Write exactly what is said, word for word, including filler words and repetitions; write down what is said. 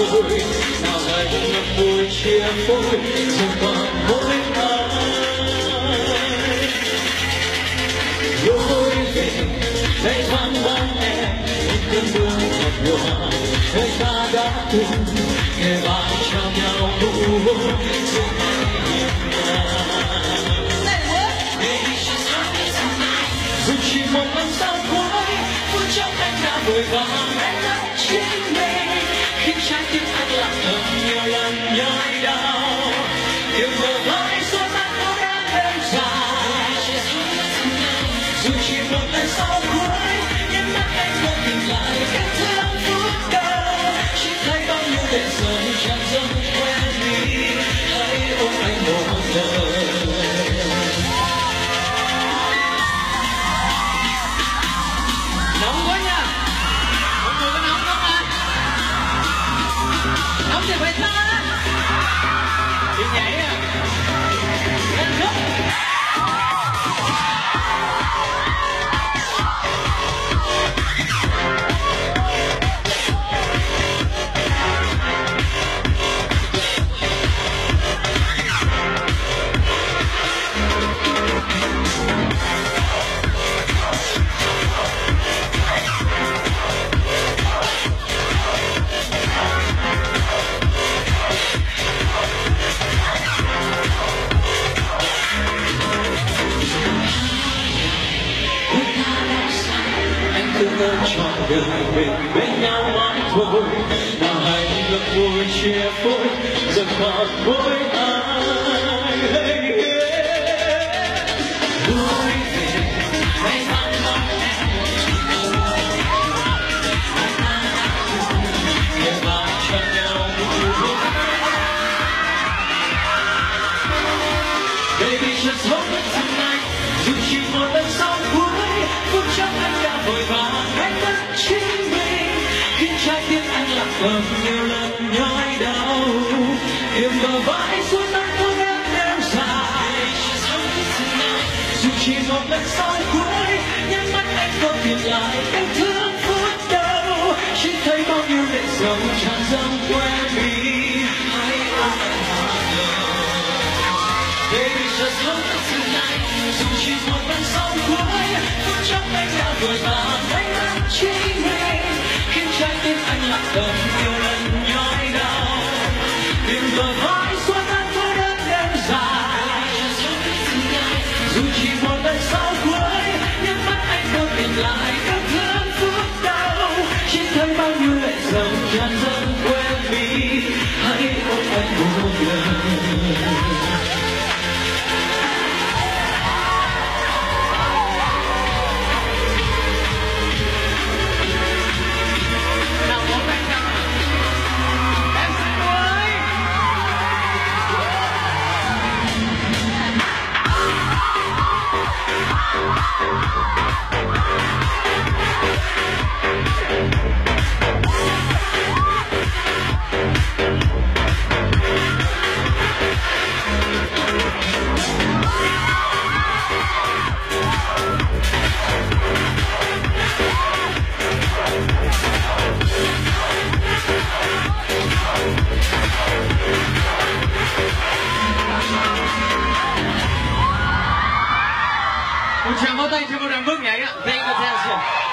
thôi, nào hạnh ngập vui chia phôi rồi còn mỗi ai. Lối về đây thoáng vắng em một cơn mưa thật buồn, nơi ta đã từng kề vai trao nhau nụ hôn giữa hai hiên nhà. Dù chỉ một lần sau cuối phút chốc anh đã vội vàng đánh mất chính mình, khiến trái tim anh lặng thầm nhiều lần nhói đau. Yêu bờ vai xóa tan cố gắng đêm dài. Dù chỉ một lần sau cuối nhưng mắt anh vẫn nhìn lại cái thương phút đầu, chỉ thấy bao nhiêu lệ rơi tràn dâng quen đi. Hãy ôm anh một đời. Nóng quá nha, mọi người có nóng không ạ? Nóng thì phải sao á? Đi nhảy à? Lên khúc. Trọn đời mình bên nhau mãi thôi, nào hạnh ngập vui chia phôi giờ còn mỗi ai. Vui về hãy mang mang em vào cho nhau nụ hôn. Baby just hold it tonight, dù chỉ một lần sau cuối phút chốc anh đã vội vàng đánh mất chính mình, khiến trái tim anh lặng thầm nhiều lần nhói đau. Hiểm bờ vai suốt năm cố gắng đêm dài. Dù chỉ một lần sau cuối nhắm mắt anh vẫn nhìn lại cái thương phút đầu, chỉ thấy bao nhiêu lệ dòng tràn dâng quen đi. Hãy ôm anh một đời. Baby just hold it tonight, dù chỉ một lần sau cuối phút chốc anh đã vội vàng đánh mất chính mình, khiến trái tim anh lặng thầm nhiều lần nhói đau. Tìm bờ vai xóa tan cố đớn đêm dài. Dù chỉ một lần sau cuối nhắm mắt anh vẫn tìm lại các thương phút đau, chỉ thấy bao nhiêu lệ dòng tràn dâng quên đi. Hãy ôm anh một lần. Một tràng pháo tay cho một đoạn bước nhảy ạ. Thank you, attention.